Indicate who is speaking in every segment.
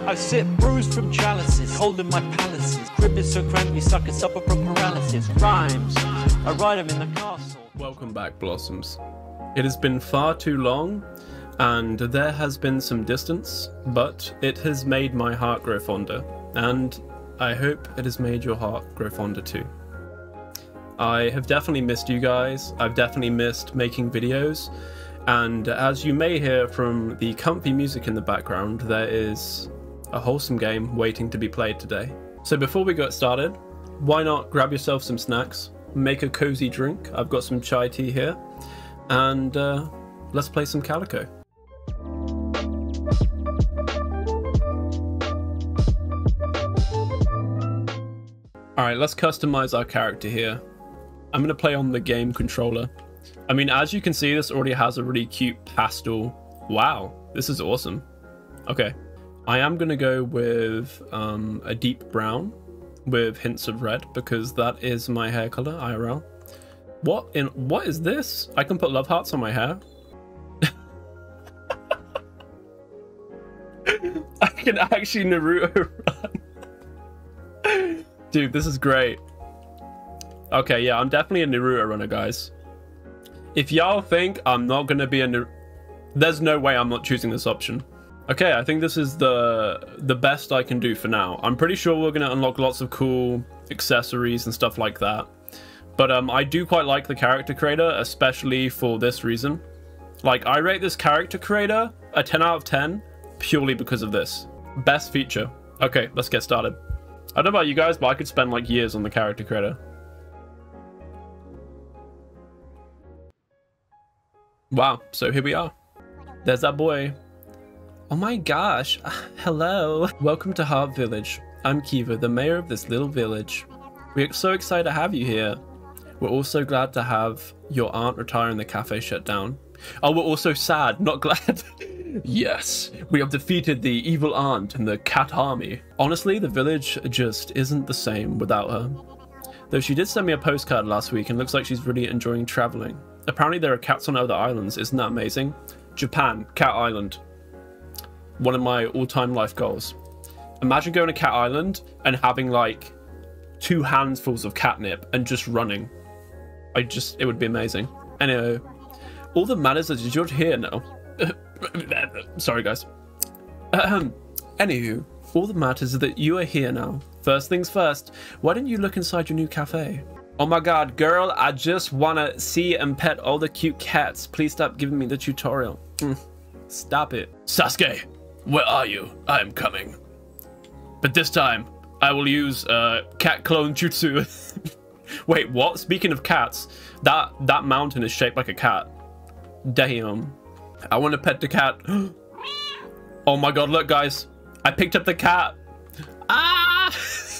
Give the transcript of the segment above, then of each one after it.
Speaker 1: I sit bruised from chalices, holding my palaces. Crib is so cramped, we suckers suffer from paralysis. Rhymes, I write them in the castle.
Speaker 2: Welcome back, Blossoms. It has been far too long, and there has been some distance, but it has made my heart grow fonder, and I hope it has made your heart grow fonder too. I have definitely missed you guys. I've definitely missed making videos, and as you may hear from the comfy music in the background, there is a wholesome game waiting to be played today. So before we get started, why not grab yourself some snacks, make a cozy drink. I've got some chai tea here, and let's play some Calico. Alright, let's customize our character here. I'm going to play on the game controller. I mean, as you can see, this already has a really cute pastel. Wow, this is awesome. Okay, I am going to go with a deep brown with hints of red because that is my hair color, IRL. What is this? I can put love hearts on my hair. I can actually Naruto run. Dude, this is great. Okay, yeah, I'm definitely a Naruto runner, guys. If y'all think I'm not gonna be a Naruto, there's no way I'm not choosing this option. Okay, I think this is the best I can do for now. I'm pretty sure we're gonna unlock lots of cool accessories and stuff like that. But I do quite like the character creator, especially for this reason. Like, I rate this character creator a 10 out of 10 purely because of this. Best feature. Okay, let's get started. I don't know about you guys, but I could spend like years on the character creator. Wow, so here we are. There's that boy. Oh my gosh, hello. Welcome to Heart Village. I'm Kiva, the mayor of this little village. We're so excited to have you here. We're also glad to have your aunt retire and the cafe shut down. Oh, we're also sad, not glad. Yes, we have defeated the evil aunt and the cat army. Honestly, the village just isn't the same without her. Though she did send me a postcard last week and looks like she's really enjoying traveling. Apparently there are cats on other islands, isn't that amazing? Japan, Cat Island. One of my all-time life goals. Imagine going to Cat Island and having like 2 handfuls of catnip and just running. It would be amazing. Anyway, all that matters is you're here now. Sorry guys. Anywho, all that matters is that you are here now. First things first, why don't you look inside your new cafe? Oh my god, girl, I just wanna see and pet all the cute cats. Please stop giving me the tutorial. Stop it. Sasuke, where are you? I am coming. But this time, I will use cat clone jutsu. Wait, what? Speaking of cats, that mountain is shaped like a cat. Damn. I want to pet the cat. Oh my god, look guys. I picked up the cat. Ah!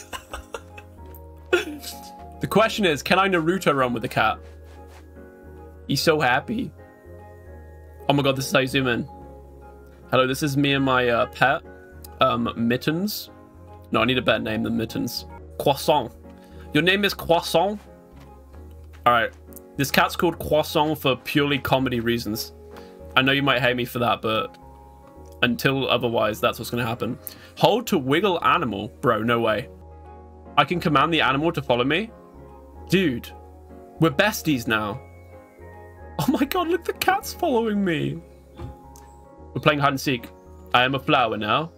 Speaker 2: The question is, can I Naruto run with the cat? He's so happy. Oh my god, this is how you zoom in. Hello, this is me and my pet. Mittens. No, I need a better name than Mittens. Croissant. Your name is Croissant? Alright. This cat's called Croissant for purely comedy reasons. I know you might hate me for that, but until otherwise, that's what's going to happen. Hold to wiggle animal. Bro, no way. I can command the animal to follow me? Dude, we're besties now. Oh my god, look, the cat's following me. We're playing hide and seek. I am a flower now.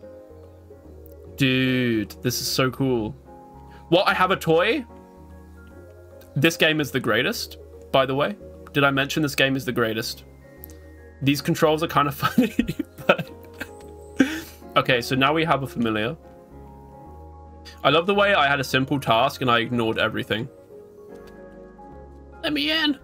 Speaker 2: Dude, this is so cool. What, I have a toy? This game is the greatest, by the way. Did I mention this game is the greatest? These controls are kind of funny, but... Okay, so now we have a familiar. I love the way I had a simple task and I ignored everything. Let me in.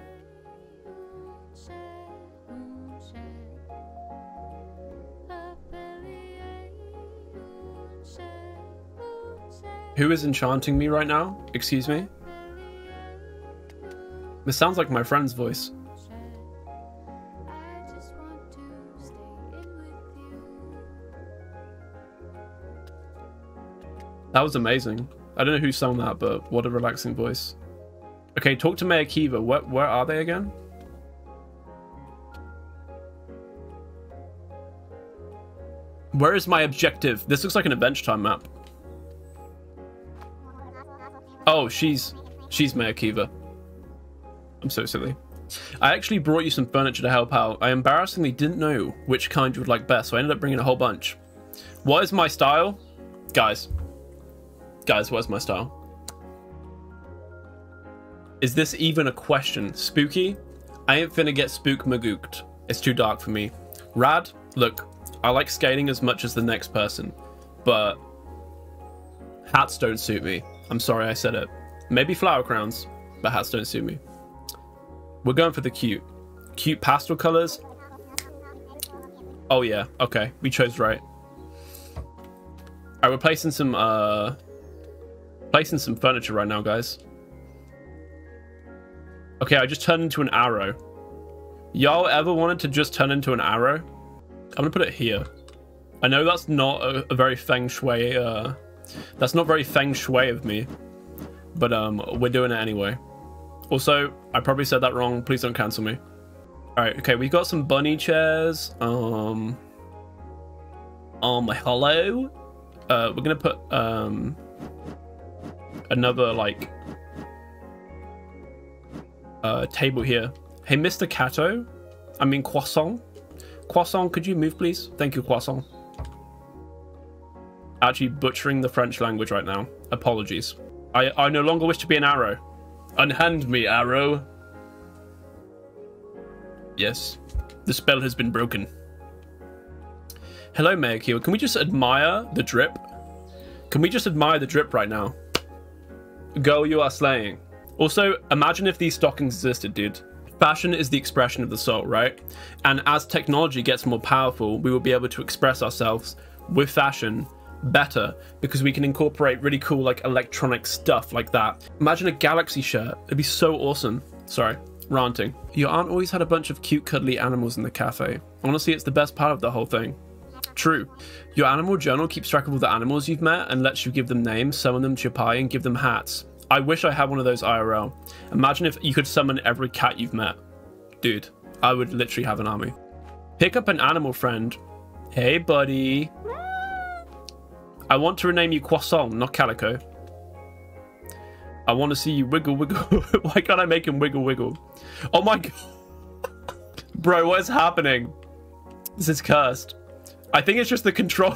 Speaker 2: Who is enchanting me right now? Excuse me? This sounds like my friend's voice. That was amazing. I don't know who sang that, but what a relaxing voice. Okay, talk to Mayor Kiva. Where are they again? Where is my objective? This looks like an Adventure Time map. Oh, she's Mayor Kiva. I'm so silly. I actually brought you some furniture to help out. I embarrassingly didn't know which kind you would like best, so I ended up bringing a whole bunch. What is my style? Guys, what is my style? Is this even a question? Spooky? I ain't finna get spook magooked. It's too dark for me. Rad? Look, I like skating as much as the next person, but hats don't suit me. I'm sorry I said it. Maybe flower crowns, but hats don't suit me. We're going for the cute pastel colors. Oh yeah, okay, we chose right. Alright, we're placing some furniture right now, guys. Okay, I just turned into an arrow. Y'all ever wanted to just turn into an arrow? I'm gonna put it here. I know that's not a very feng shui, that's not very feng shui of me, but we're doing it anyway. Also, I probably said that wrong. Please don't cancel me. All right, okay, we've got some bunny chairs. Hello. We're gonna put another like table here. Hey, Mr. Cato. I mean Croissant. Croissant, could you move, please? Thank you, Croissant. Actually butchering the French language right now. Apologies. I no longer wish to be an arrow. Unhand me, arrow. Yes, the spell has been broken. Hello, Mayor Kiva. Can we just admire the drip? Can we just admire the drip right now? Girl, you are slaying. Also, imagine if these stockings existed, dude. Fashion is the expression of the soul, right? And as technology gets more powerful, we will be able to express ourselves with fashion better because we can incorporate really cool like electronic stuff like that. Imagine a galaxy shirt. It'd be so awesome. Sorry, ranting. Your aunt always had a bunch of cute cuddly animals in the cafe. Honestly, it's the best part of the whole thing. True. Your animal journal keeps track of all the animals you've met and lets you give them names, summon them to your pie, and give them hats. I wish I had one of those IRL. Imagine if you could summon every cat you've met. Dude, I would literally have an army. Pick up an animal friend. Hey, buddy. I want to rename you Croissant, not Calico. I want to see you wiggle, wiggle. Why can't I make him wiggle, wiggle? Oh my god. Bro, what is happening? This is cursed. I think it's just the control.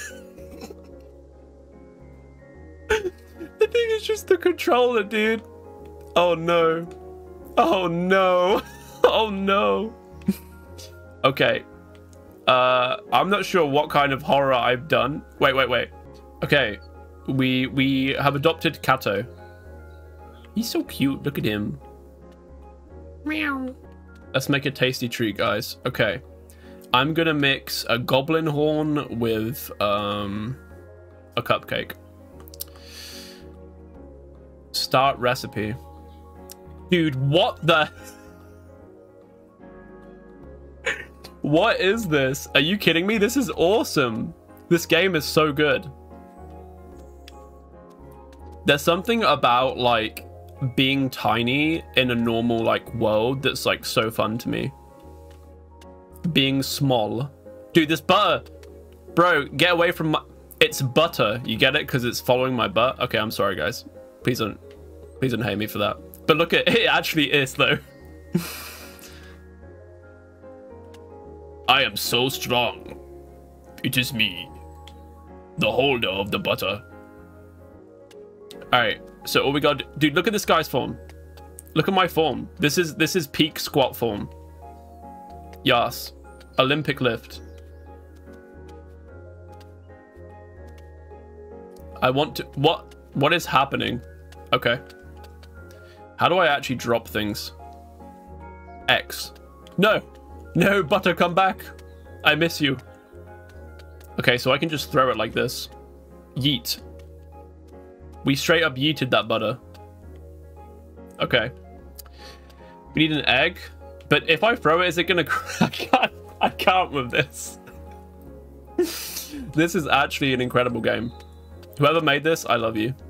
Speaker 2: I think it's just the controller, dude. Oh no. Oh no. Oh no. Okay. I'm not sure what kind of horror I've done. Wait. Okay. We have adopted Cato. He's so cute. Look at him. Meow. Let's make a tasty treat, guys. Okay. I'm gonna mix a goblin horn with a cupcake. Start recipe. Dude, what the... What is this? Are you kidding me? This is awesome. This game is so good. There's something about like being tiny in a normal like world that's like so fun to me. Being small. Dude, this butter. Bro, get away from my... It's butter. You get it? Because it's following my butt. Okay, I'm sorry, guys. Please don't hate me for that. But look at it, actually is though. I am so strong. It is me, the holder of the butter. Alright, so all we got... Dude, look at this guy's form. Look at my form. This is peak squat form. Yes. Olympic lift. I want to... What is happening? Okay. How do I actually drop things? X. No! No, butter, come back! I miss you. Okay, so I can just throw it like this. Yeet. We straight up yeeted that butter. Okay. We need an egg. But if I throw it, is it gonna crack? I can't with this. This is actually an incredible game. Whoever made this, I love you.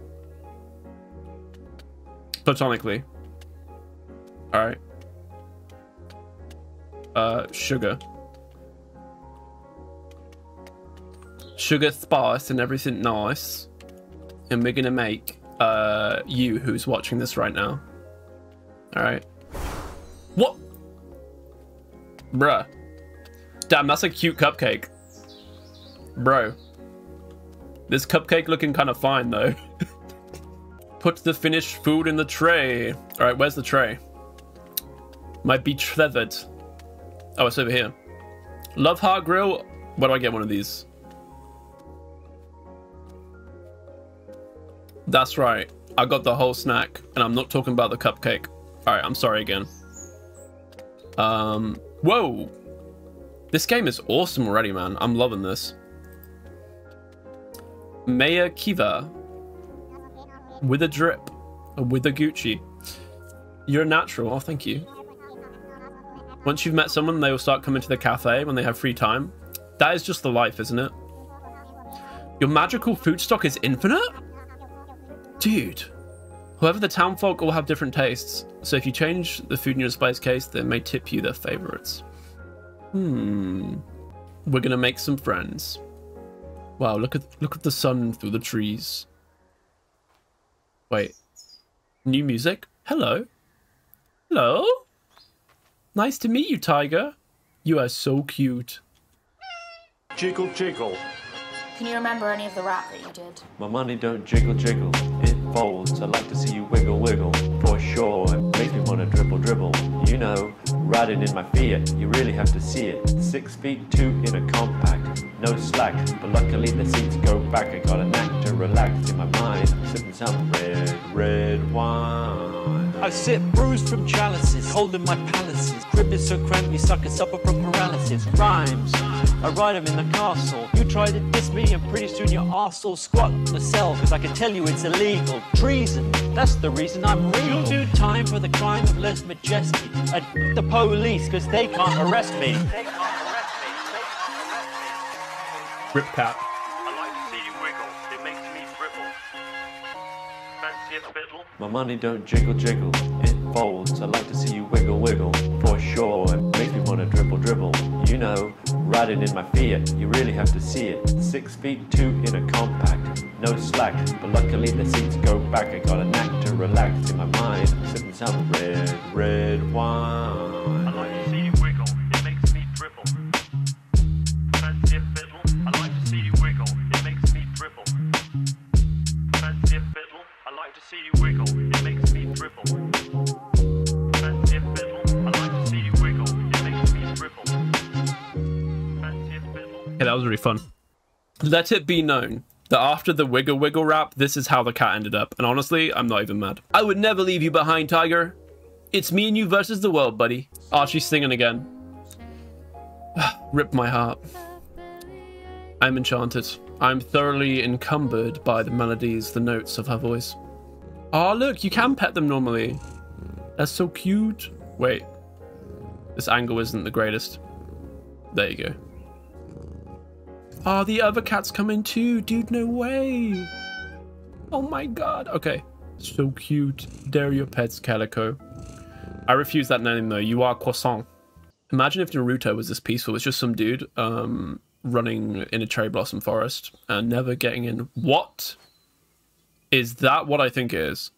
Speaker 2: Platonically. Alright. Sugar. sugar, spice, and everything nice. And we're gonna make you, who's watching this right now. All right. What? Bruh. Damn, that's a cute cupcake. Bro. This cupcake looking kind of fine, though. Put the finished food in the tray. All right, where's the tray? Might be tethered. Oh, it's over here. Love Heart Grill. Where do I get one of these? That's right. I got the whole snack, and I'm not talking about the cupcake. All right, I'm sorry again. Whoa. This game is awesome already, man. I'm loving this. Maya Kiva. With a drip. With a Gucci. You're a natural. Oh, thank you. Once you've met someone, they will start coming to the cafe when they have free time. That is just the life, isn't it? Your magical food stock is infinite? Dude. Whoever the town folk all have different tastes. So if you change the food in your spice case, they may tip you their favorites. We're gonna make some friends. Wow, look at the sun through the trees. Wait. New music? Hello. Hello? Nice to meet you, Tiger. You are so cute.
Speaker 1: Jiggle, jiggle.
Speaker 3: Can you remember any of the rap that you did?
Speaker 1: My money don't jiggle, jiggle. It folds. I like to see you wiggle, wiggle. For sure, it makes me wanna dribble, dribble. You know, riding in my Fiat, you really have to see it. 6'2" in a compact, no slack. But luckily the seats go back. I got a knack to relax in my mind. I'm sipping some red wine. I sit bruised from chalices, holding my palaces. Crib is so cramped, you sucker suffer from paralysis. Rhymes, I ride them in the castle. You try to diss me and pretty soon your arse'll squat in the cell. Cause I can tell you it's illegal. Treason, that's the reason I'm real. You'll do time for the crime of Les Majesty. I the police cause they can't arrest me.
Speaker 2: Rip cap.
Speaker 4: I like to see you wiggle, it makes me dribble. Fancy a fiddle?
Speaker 1: My money don't jiggle, jiggle. It folds. I like to see you wiggle, wiggle. For sure, it makes me wanna dribble, dribble. You know, riding in my Fiat, you really have to see it. 6'2" in a compact, no slack. But luckily the seats go back. I got a knack to relax in my mind. I'm sipping some red wine.
Speaker 4: I like to see you wiggle, it makes me dribble. Fancy a fiddle? I like to see you wiggle, it makes me dribble. Fancy a fiddle? I like to see you wiggle, it makes me dribble. Fancy a fiddle? I like to see you wiggle, it makes me dribble. Fancy a fiddle?
Speaker 2: Yeah, that was really fun. Let it be known that after the wiggle wiggle rap, this is how the cat ended up. And honestly, I'm not even mad. I would never leave you behind, Tiger. It's me and you versus the world, buddy. Oh, she's singing again. Rip my heart. I'm enchanted. I'm thoroughly encumbered by the melodies, the notes of her voice. Oh, look, you can pet them normally. That's so cute. Wait. This angle isn't the greatest. There you go. Oh, the other cat's coming too. Dude, no way. Oh my god. Okay. So cute. Dare your pets, Calico. I refuse that name though. You are croissant. Imagine if Naruto was this peaceful. It's just some dude running in a cherry blossom forest and never getting in. What? Is that what I think it is?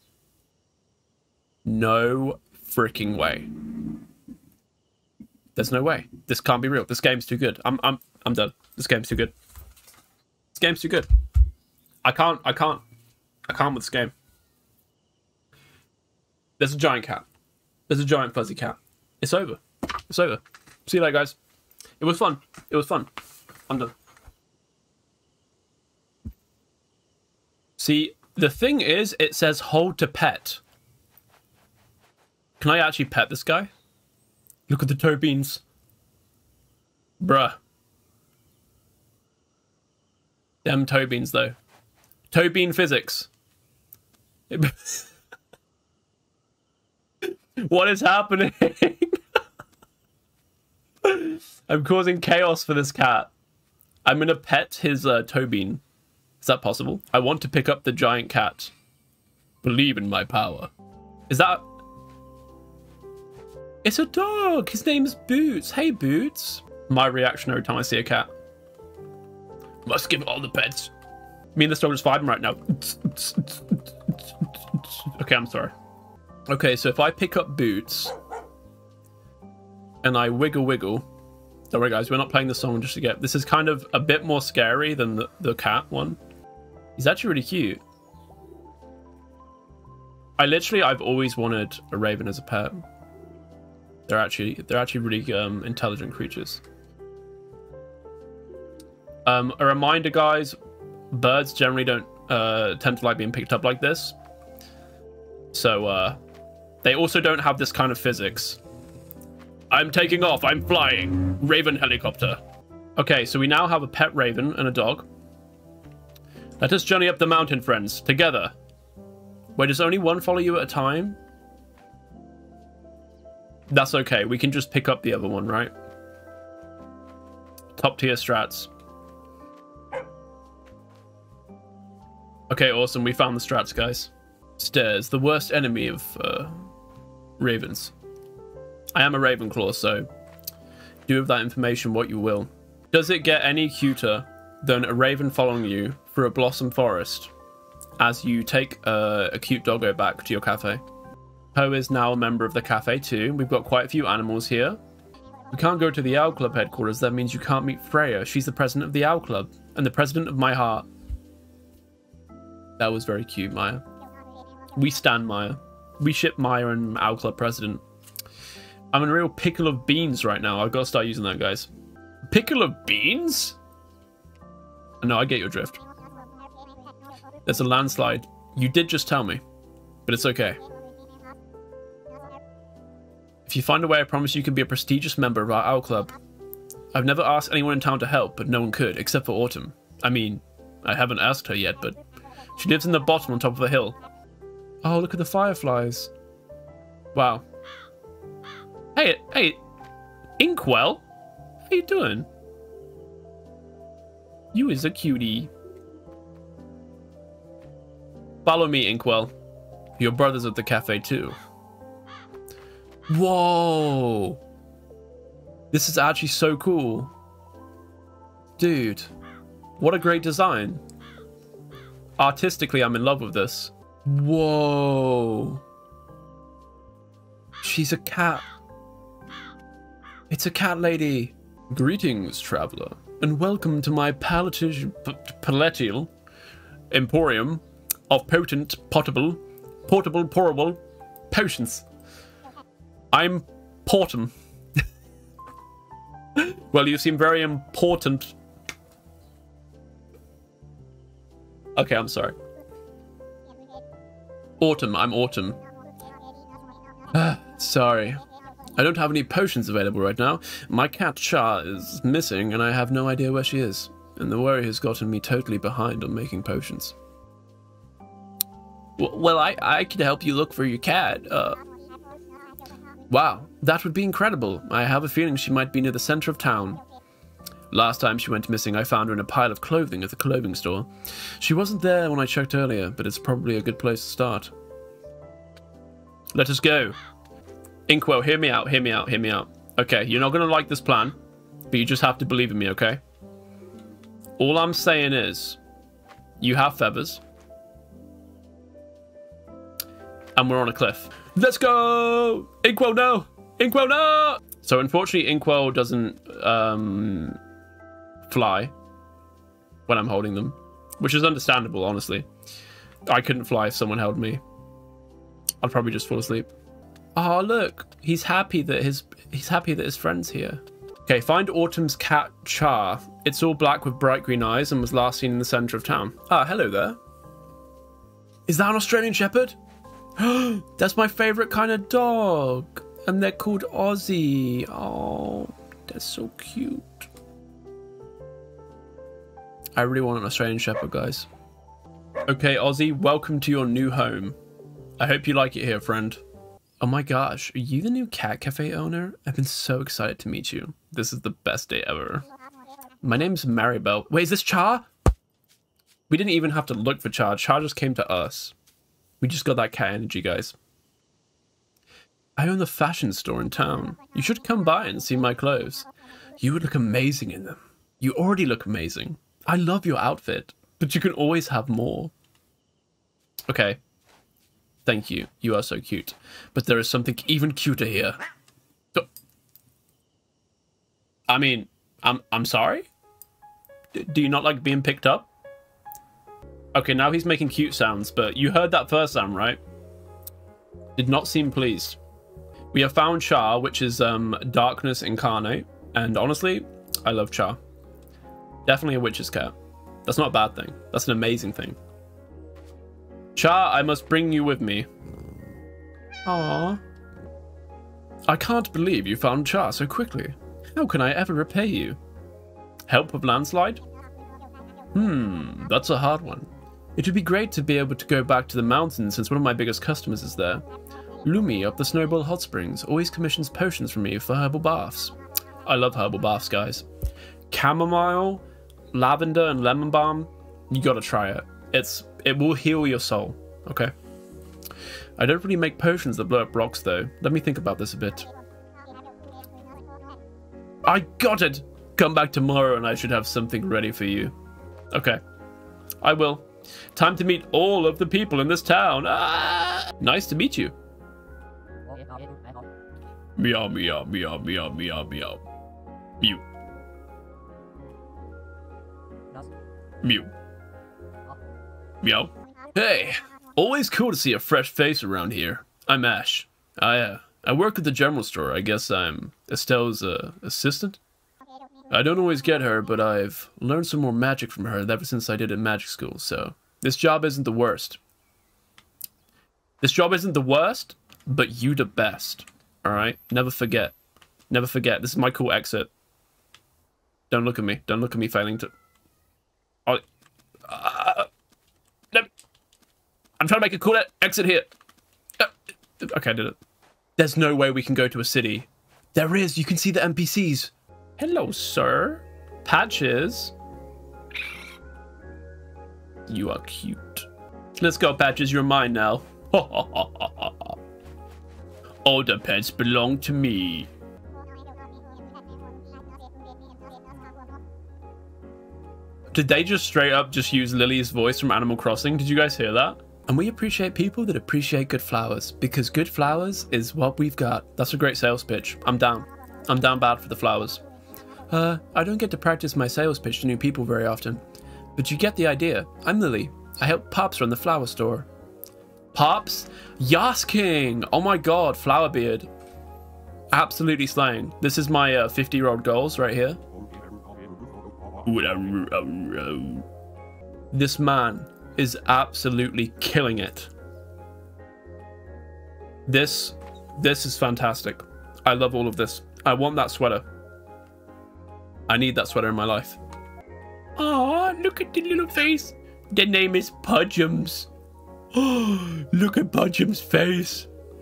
Speaker 2: No freaking way. There's no way. This can't be real. This game's too good. I'm done. This game's too good. This game's too good. I can't with this game. There's a giant cat. There's a giant fuzzy cat. It's over. It's over. See you later, guys. It was fun. It was fun. I'm done. See, the thing is, it says hold to pet. Can I actually pet this guy? Look at the toe beans. Bruh. Them toe beans, though. Toe bean physics. What is happening? I'm causing chaos for this cat. I'm gonna pet his toe bean. Is that possible? I want to pick up the giant cat. Believe in my power. Is that... It's a dog. His name's Boots. Hey, Boots. My reaction every time I see a cat. Must give all the pets. Me and this dog is vibing right now. Okay, I'm sorry. Okay, so if I pick up Boots and I wiggle wiggle. Don't worry guys, we're not playing the song just to get... This is kind of a bit more scary than the cat one. He's actually really cute. I've always wanted a raven as a pet. They're actually really intelligent creatures. A reminder guys, birds generally don't tend to like being picked up like this. So they also don't have this kind of physics. I'm taking off, I'm flying. Raven helicopter. Okay, so we now have a pet raven and a dog. Let us journey up the mountain, friends, together. Wait, does only one follow you at a time? That's okay, we can just pick up the other one, right? Top tier strats. Okay, awesome, we found the strats, guys. Stairs, the worst enemy of ravens. I am a Ravenclaw, so do with that information what you will. Does it get any cuter than a raven following you through a blossom forest as you take a cute doggo back to your cafe? Poe is now a member of the cafe too. We've got quite a few animals here. We can't go to the Owl Club headquarters. That means you can't meet Freya. She's the president of the Owl Club and the president of my heart. That was very cute, Maya. We stand Maya. We ship Maya and Owl Club president. I'm in a real pickle of beans right now. I've got to start using that, guys. Pickle of beans? No, I get your drift. There's a landslide. You did just tell me, but it's okay. If you find a way, I promise you can be a prestigious member of our Owl Club. I've never asked anyone in town to help, but no one could, except for Autumn. I mean, I haven't asked her yet, but she lives in the bottom on top of a hill. Oh, look at the fireflies. Wow. Hey, Inkwell? How you doing? You is a cutie. Follow me, Inkwell. Your brother's at the cafe too. Whoa! This is actually so cool. Dude, what a great design. Artistically, I'm in love with this. Whoa. She's a cat. It's a cat lady. Greetings, traveler, and welcome to my palatial emporium of potent, portable, pourable potions. I'm Portum. Well, you seem very important. Okay, I'm sorry. Autumn, I'm Autumn. Sorry. I don't have any potions available right now. My cat Char is missing and I have no idea where she is. And the worry has gotten me totally behind on making potions. Well, I could help you look for your cat. Wow, that would be incredible. I have a feeling she might be near the center of town. Last time she went missing, I found her in a pile of clothing at the clothing store. She wasn't there when I checked earlier, but it's probably a good place to start. Let us go. Inkwell, hear me out, hear me out, hear me out. Okay, you're not going to like this plan, but you just have to believe in me, okay? All I'm saying is, you have feathers. And we're on a cliff. Let's go! Inkwell, no! Inkwell, no! So unfortunately, Inkwell doesn't fly when I'm holding them, which is understandable, honestly. I couldn't fly if someone held me. I'd probably just fall asleep. Oh, look, he's happy that his friend's here. Okay, find Autumn's cat Char. It's all black with bright green eyes and was last seen in the center of town. Ah, hello there. Is that an Australian Shepherd? That's my favorite kind of dog. And they're called Aussie. Oh, they're so cute. I really want an Australian Shepherd, guys. Okay, Aussie, welcome to your new home. I hope you like it here, friend. Oh my gosh, are you the new cat cafe owner? I've been so excited to meet you. This is the best day ever. My name's Maribel. Wait, is this Char? We didn't even have to look for Char. Char just came to us. We just got that cat energy, guys. I own the fashion store in town. You should come by and see my clothes. You would look amazing in them. You already look amazing. I love your outfit, but you can always have more. Okay. Thank you. You are so cute. But there is something even cuter here. I mean, I'm sorry? Do you not like being picked up? Okay, now he's making cute sounds, but you heard that first sound, right? Did not seem pleased. We have found Char, which is darkness incarnate, and honestly, I love Char. Definitely a witch's cat. That's not a bad thing. That's an amazing thing. Char, I must bring you with me. Aww. I can't believe you found Char so quickly. How can I ever repay you? Help with landslide? That's a hard one. It would be great to be able to go back to the mountains since one of my biggest customers is there. Lumi up the Snowball Hot Springs always commissions potions from me for herbal baths. I love herbal baths, guys. Chamomile, lavender, and lemon balm. You gotta try it. It will heal your soul, okay? I don't really make potions that blow up rocks, though. Let me think about this a bit. I got it! Come back tomorrow and I should have something ready for you. Okay. I will. Time to meet all of the people in this town. Ah! Nice to meet you. Meow, meow, meow, meow, meow, meow. Mew. Mew. Meow. Hey, always cool to see a fresh face around here. I'm Ash. I work at the general store. I guess I'm Estelle's assistant. I don't always get her, but I've learned some more magic from her ever since I did at magic school, so this job isn't the worst. This job isn't the worst, but you the best. Alright? Never forget. Never forget. This is my cool exit. Don't look at me. Don't look at me failing to... Oh, I'm trying to make a cool exit here. Okay, I did it. There's no way we can go to a city. There is. You can see the NPCs. Hello, sir. Patches. You are cute. Let's go, Patches. You're mine now. All the pets belong to me. Did they just straight up just use Lily's voice from Animal Crossing? Did you guys hear that? And we appreciate people that appreciate good flowers, because good flowers is what we've got. That's a great sales pitch. I'm down. I'm down bad for the flowers. I don't get to practice my sales pitch to new people very often, but you get the idea. I'm Lily. I help Pops run the flower store. Pops? Yas King! Oh my god, Flowerbeard. Absolutely slaying. This is my 50-year-old goals right here. This man is absolutely killing it. This is fantastic. I love all of this. I want that sweater. I need that sweater in my life. Aw, look at the little face. The name is Pudgems. Oh, look at Pudgems' face.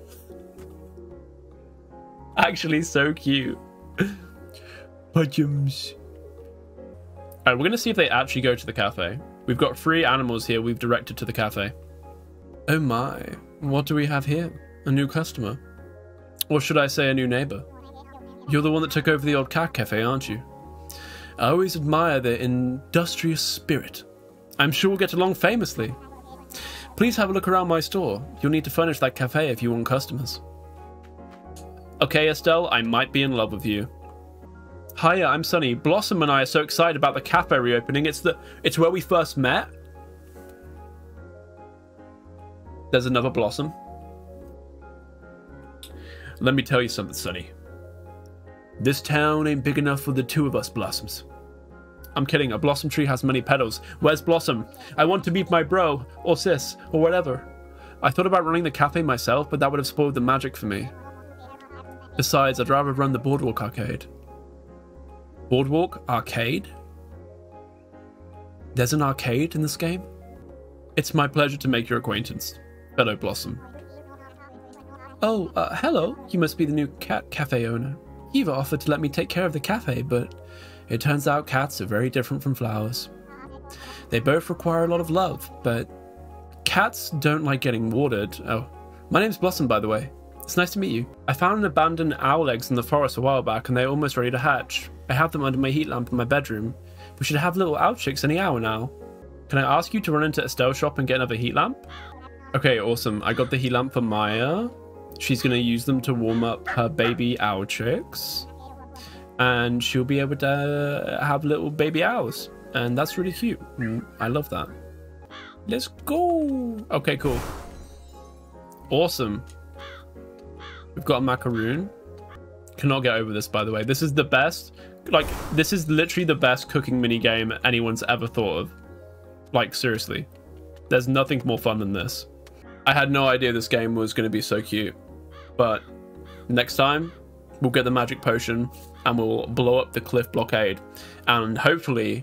Speaker 2: Actually, so cute. Pudgems. Alright, we're going to see if they actually go to the cafe. We've got 3 animals here we've directed to the cafe. Oh my, what do we have here? A new customer? Or should I say a new neighbor? You're the one that took over the old cat cafe, aren't you? I always admire their industrious spirit. I'm sure we'll get along famously. Please have a look around my store. You'll need to furnish that cafe if you want customers. Okay, Estelle, I might be in love with you. Hiya, I'm Sunny. Blossom and I are so excited about the cafe reopening. It's where we first met. There's another Blossom. Let me tell you something, Sunny. This town ain't big enough for the 2 of us, Blossoms. I'm kidding. A blossom tree has many petals. Where's Blossom? I want to meet my bro, or sis, or whatever. I thought about running the cafe myself, but that would have spoiled the magic for me. Besides, I'd rather run the Boardwalk Arcade. Boardwalk Arcade? There's an arcade in this game? It's my pleasure to make your acquaintance. Hello, Blossom. Oh, hello. You must be the new cat cafe owner. Eva offered to let me take care of the cafe, but it turns out cats are very different from flowers. They both require a lot of love, but cats don't like getting watered. Oh, my name's Blossom, by the way. It's nice to meet you. I found an abandoned owl eggs in the forest a while back, and they're almost ready to hatch. I have them under my heat lamp in my bedroom. We should have little owl chicks any hour now. Can I ask you to run into Estelle's shop and get another heat lamp? Okay, awesome. I got the heat lamp for Maya. She's going to use them to warm up her baby owl chicks. And she'll be able to have little baby owls. And that's really cute. I love that. Let's go. Okay, cool. Awesome. We've got a macaroon. Cannot get over this, by the way. This is the best. Like, this is literally the best cooking mini game anyone's ever thought of. Like, seriously. There's nothing more fun than this. I had no idea this game was going to be so cute. But next time, we'll get the magic potion and we'll blow up the cliff blockade. And hopefully,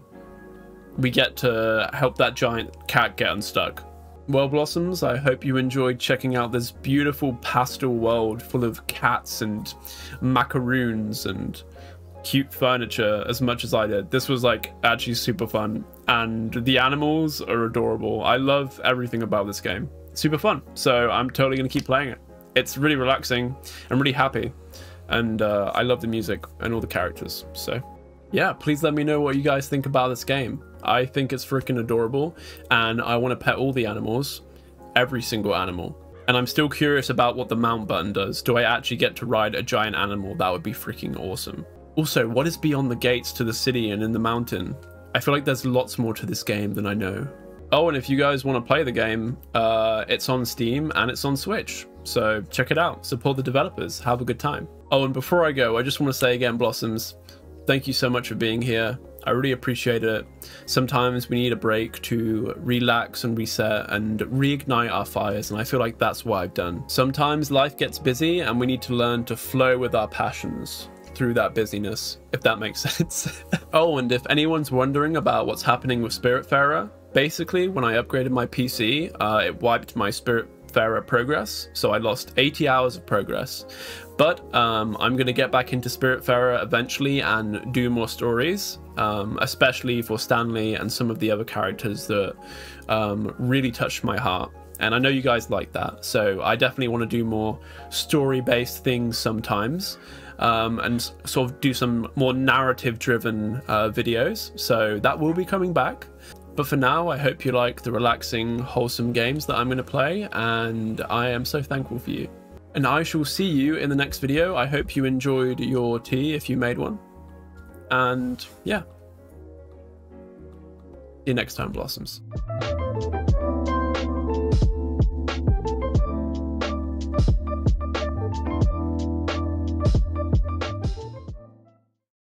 Speaker 2: we get to help that giant cat get unstuck. Well, Blossoms, I hope you enjoyed checking out this beautiful pastel world full of cats and macaroons and cute furniture as much as I did. This was like actually super fun, and the animals are adorable. I love everything about this game. Super fun. So I'm totally going to keep playing it. It's really relaxing. I'm really happy, and I love the music and all the characters. So yeah, please let me know what you guys think about this game. I think it's freaking adorable, and I want to pet all the animals, every single animal. And I'm still curious about what the mount button does. Do I actually get to ride a giant animal? That would be freaking awesome. Also, what is beyond the gates to the city and in the mountain? I feel like there's lots more to this game than I know. Oh, and if you guys want to play the game, it's on Steam and it's on Switch. So check it out, support the developers, have a good time. Oh, and before I go, I just want to say again, Blossoms, thank you so much for being here. I really appreciate it. Sometimes we need a break to relax and reset and reignite our fires, and I feel like that's what I've done. Sometimes life gets busy and we need to learn to flow with our passions through that busyness, if that makes sense. Oh, and if anyone's wondering about what's happening with Spiritfarer, basically when I upgraded my PC, it wiped my Spiritfarer progress, so I lost 80 hours of progress. But I'm going to get back into Spiritfarer eventually and do more stories, especially for Stanley and some of the other characters that really touched my heart. And I know you guys like that, so I definitely want to do more story-based things sometimes, and sort of do some more narrative-driven videos. So that will be coming back. But for now, I hope you like the relaxing, wholesome games that I'm going to play, and I am so thankful for you. And I shall see you in the next video. I hope you enjoyed your tea if you made one. And yeah. See you next time, Blossoms.